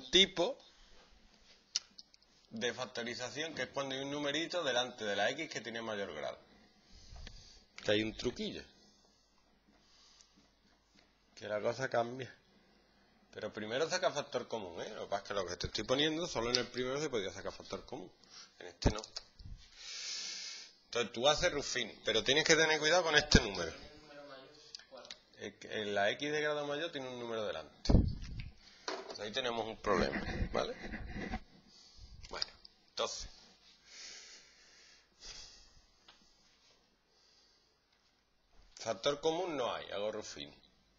un tipo de factorización que es cuando hay un numerito delante de la x que tiene mayor grado. Que hay un truquillo. Que la cosa cambia. Pero primero saca factor común, ¿eh? Lo que pasa es que lo que te estoy poniendo, solo en el primero se podía sacar factor común. En este no. Entonces tú haces Ruffini, pero tienes que tener cuidado con este número. La x de grado mayor tiene un número delante. Entonces ahí tenemos un problema, ¿vale? Bueno, entonces. Factor común no hay, hago Ruffini.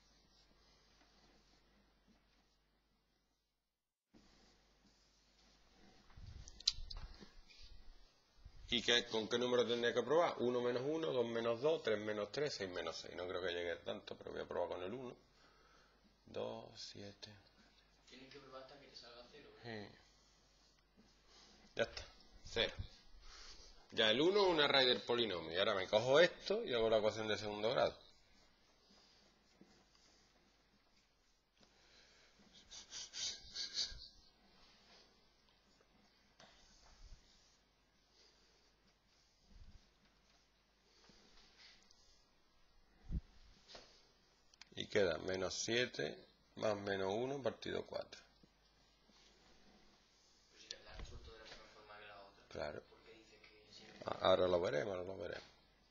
¿Y con qué número tendría que probar? 1 menos 1, 2 menos 2, 3 menos 3, 6 menos 6. No creo que llegue tanto, pero voy a probar con el 1. 2, 7. Tienes que probar hasta que te salga 0. Sí. Ya está, 0. Ya el 1 es una raíz del polinomio. Y ahora me cojo esto y hago la ecuación de segundo grado. Y queda menos 7 más menos 1 partido 4. Pues si la resultado de la misma forma que la otra. Claro. ¿Por qué dices que siempre? Ahora lo veremos, ahora lo veremos.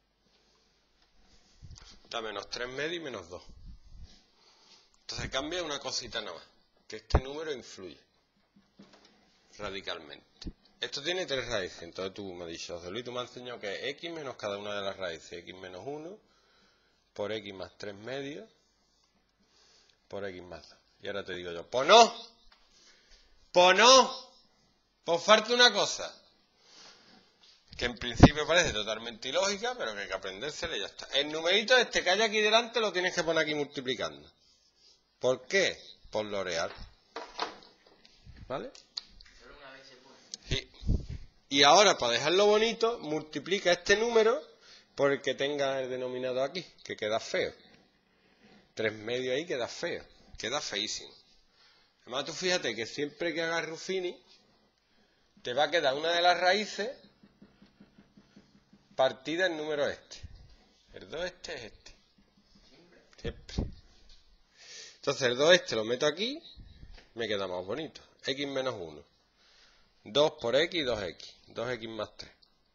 Da menos 3 medio y menos 2. Entonces cambia una cosita nada más. Que este número influye radicalmente. Esto tiene 3 raíces. Entonces tú me has dicho, José Luis, tú me has enseñado que es x menos cada una de las raíces. X menos 1 por x más 3 medios por x más 2. Y ahora te digo yo, pues no. Pues no. Pues falta una cosa. Que en principio parece totalmente ilógica, pero que hay que aprendérsela y ya está. El numerito este que hay aquí delante lo tienes que poner aquí multiplicando. ¿Por qué? Por lo real. ¿Vale? Solo una vez se pone. Sí. Y ahora, para dejarlo bonito, multiplica este número por el que tenga el denominador aquí, que queda feo. 3 medios ahí queda feo. Queda feísimo. Además, tú fíjate que siempre que hagas Ruffini, te va a quedar una de las raíces partida el número este. El 2 este es este. Siempre. Entonces el 2 este lo meto aquí, me queda más bonito. X menos 1. 2 por X, 2X. 2X más 3.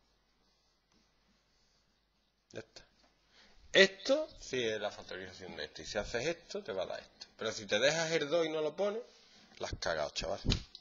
Ya está. Esto sí es la factorización de esto. Y si haces esto, te va a dar esto. Pero si te dejas el 2 y no lo pones, la has cagado, chaval.